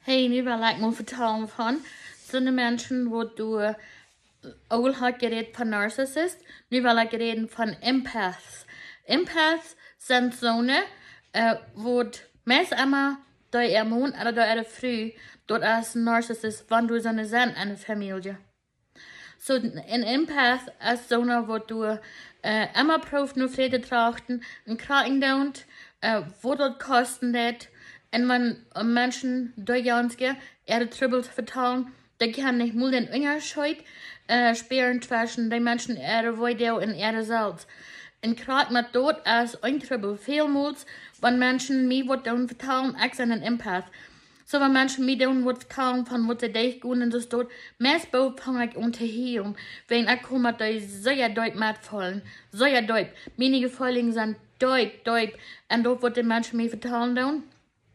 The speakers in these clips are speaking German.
Hey, nu wil ik me vertellen van zo'n mensen wat du al had geredet van narcissist. Nu wil ik reden van empaths. Empaths zijn zo'n wat meest immer door man oder door vrouw dat als narcissist van du zo'n zijn in de familie. So een empath is zo'n wat du immer proeft nu vrede trachten, een kraken doet, wat dat kosten dat. En man mensen door janske trubbel vertalen, die kan niet moeilijk den onderscheid speren tussen die mensen voordeel en zelfs. En krijgt met dood als een trubbel veelmoeds, wanneer mensen mij wat doen vertalen, ik ben een empath. So wanneer mensen mij doen wat vertalen van wat ze deed doen en dus dood, meest boven vang ik om te hielen, wenn ik kom met die zeer duip metvallen, zeer duip. Mijn gevoelingen zijn duip, en dat wat de mensen mij vertalen doen.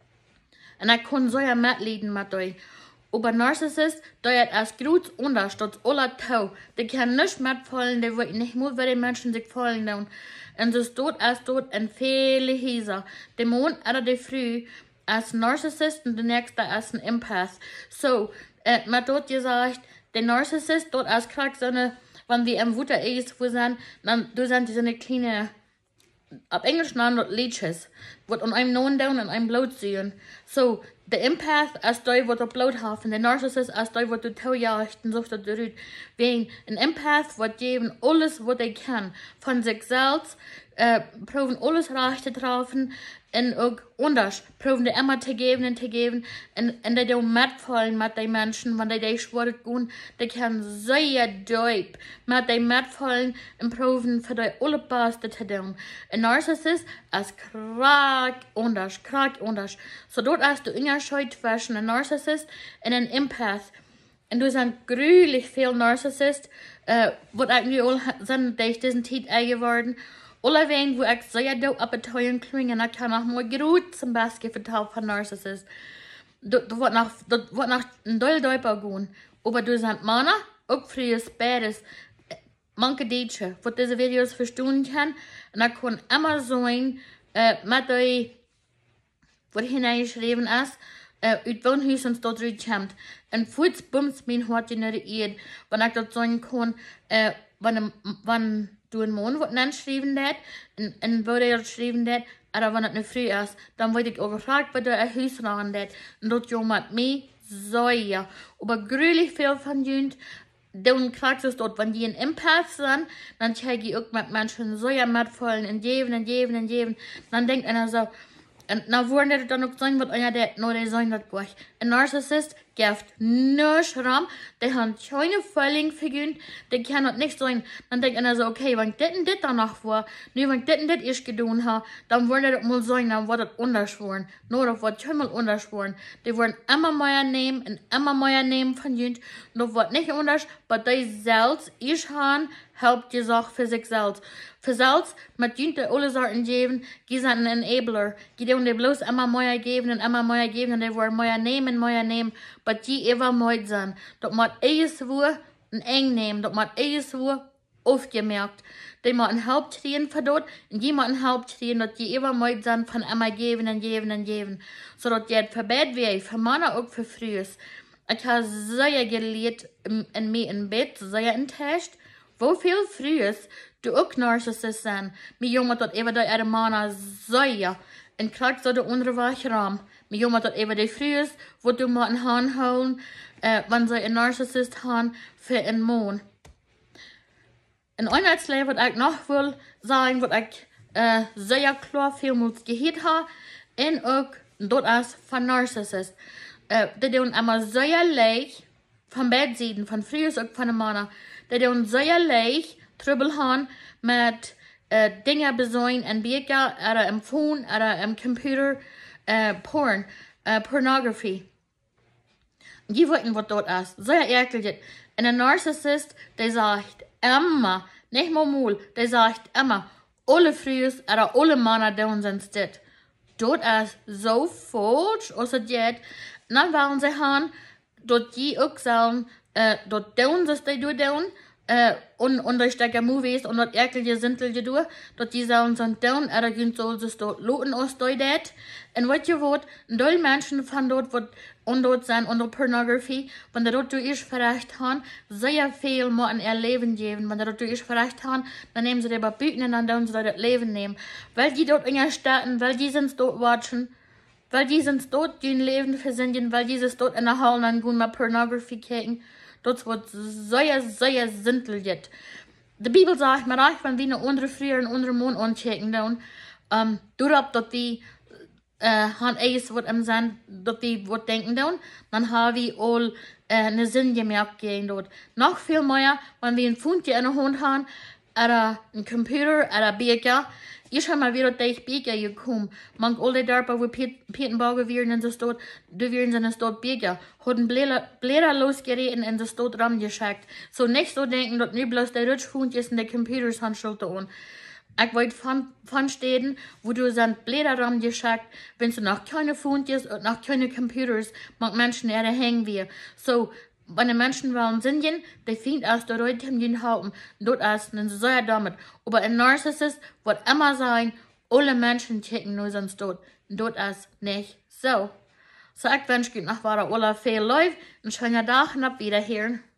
En ik kon zeer metleiden met die. Aber Narcissist, der hat als groß unterstützt, alle Tau. Die kann nicht mitfallen, die wollen nicht nur, weil die Menschen sich fallen tun. Und das dort als dort in viele Häuser. Der Mann oder die Frau als Narcissist und der nächste als ein Empath. So, man dort gesagt, der Narcissist dort als krank, wenn wir im Wutter ist, wo sind, dann, du sind diese kleine, auf Englisch nennen das Leeches, wat an einem non down und einem Blut sehen. So, der Empath als der, wat op Blut haben, der Narcissist als der, wat du taujachten, sucht dat du wen. Ein Empath, wat geben alles, wat er kann, von sich selbst, proben alles recht zu treffen, und auch anders, proben die immer zu geben, und die auch mitfallen mit den Menschen, wenn die schwere gehen, die können sehr deep mit den mitfallen und proben für die allerbeste zu tun. Ein Narcissist ist krank anders. So dort hast du Unterschied zwischen einem Narcissist und einem Empath. Und du sind grülich viel Narcissist, was eigentlich all sind durch diesen Zeit geworden. Alle wen, wo ich sehr dood op het tuin klingen, en ik kan nog mooi groot zum Beispiel vertellen van Narcissist. Dat wordt nog een deel duiper gaan. Aber du sind Männer, auch früher Spätes, manche Deutsche, die diese Videos verstehen können, und ich kann immer sagen, mit der, was hineingeschrieben ist, uit Wohnhuis und dort kommt. Und voets bums mein Hart in der Eid, wenn ich das sagen kann, wenn du een man wat nan schrijven dat, en waar hij schrijven dat, en wanneer het nu vrij is, dan word ik overvraagd bij de huis aan dat, en dat je met mij zeer. Maar gruwelijk veel van jullie, dan krijg je dat, wanneer je een empath zijn, dan krijg je ook met mensen zeer metvallen, en geven, dan denkt en zo, en dan worden het dan ook zijn wat je dat, nou die zijn dat gleich. Een narcissist geeft niks ram, die haben keine Völlig vergönnt, die kann das nicht sein. Dann denkt einer so, okay, wenn ich dit danach war, nu, wenn ich dit ich getan habe, dann würde das mal sein, dann wird das unterschworen. Nur das wird schon mal unterschworen. Die wollen immer mehr nehmen und immer mehr nehmen von jünd, und das wird nicht untersch, aber die selbst, ich haben, helpt die Sache für sich selbst. Für selbst, mit jünd die alle Sachen geben, die sind ein Enabler. Die tun die bloß immer mehr geben, und die wollen mehr nehmen, aber die immer mooi zijn. Dat moet eerst weer een eng nemen. Dat moet eerst weer aufgemerkt. Die moeten help trainen voor dat. En die moeten help trainen dat die immer mooi zijn van immer geven. Zodat je het verbeterd wordt. Voor mannen ook voor vrouwen. Ik heb zeer geleerd in mij in bed. Zeer in test. Hoeveel vrouwen die ook narcissist zijn. Mijn jongen dat even door de mannen zeer. En krijg zo de onderweg raam. Mijn jongen dat even de vrouwen wat du moeten aanhouden, wanneer ze een narcissist hebben voor een man. In eenheidsleven wat ik nog wil zeggen, wat ik zeer klaar veel moet gehoord heb, en ook dat is van narcissist. Die doen immer zeer leeg, van beide zijden, van vrouwen ook van de mannen. Die doen zeer leeg, trubbel hebben met dingen bezien en beker, oder im phone, oder im computer, pornography. Die weten wat dat is. Zeer ekelig. En een narcissist, die zegt immer, niet maar moel, die zegt immer, alle vrouwen oder alle mannen doen zijn dit. Dat is zo falsch, als het gaat. Dan willen ze gaan, dat die ook zeggen, dat doen ze die doen, und durch die Movies und das Erkelje Sintelje durch, dort die sollen so down, gehen soll sich dort loten aus dort. Und was ihr wollt, doll Menschen von dort, wat und dort sein, unter Pornografie, wenn der dort durch verrecht haben, sehr viel mehr an ihr Leben geben. Wenn der dort durch verrecht haben, dann nehmen sie die bei Büten und dann dürfen sie das Leben nehmen. Weil die dort in ihr Staaten, weil die sind dort watchen, weil die sind dort, die ein Leben versenden, weil die sich dort in der Halle dann gehen mal Pornografie kicken. Das wird sehr, sehr simpel jetzt. Die Bibel sagt mir auch, wenn wir eine andere Früher und andere Mond anchecken, dann, durab, dass die, han eis wat im zijn, dat die wat denken doen, dan haben wir all eine Sinn gemerkt gehen dort. Noch viel mehr, wenn wir ein Fundje in der Hand haben, oder ein Computer, oder Beker. Ich habe mal wieder durch Beker gekommen. Man all die Dörper, wo Petenbauer werden in das dort, du werden in das dort Beker. Haben Blätter losgereden in das dort rangeschickt. So nicht so denken, dass nicht bloß der Rutschfund ist in der Computers Handschuld an. Ich wollte von Städten, wo du sind Blätter rangeschickt, wenn du noch keine Fundjes und noch keine Computers, mag Menschen eher hängen wir. So, wenn die Menschen wollen singen, die finden aus der Leute hin halten, dort ist ein sehr damit. Aber ein Narzissist wird immer sein, alle Menschen checken nur sonst dort. Dort ist nicht so. So, ich wünsche euch noch weiter alle viel Leute und schönen Tag und auf Wiederhören.